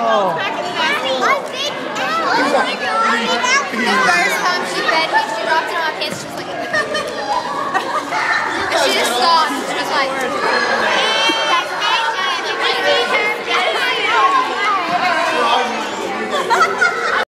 Oh. The first time she fed me, she dropped it on my pants. She was like, and she just stopped. She was like.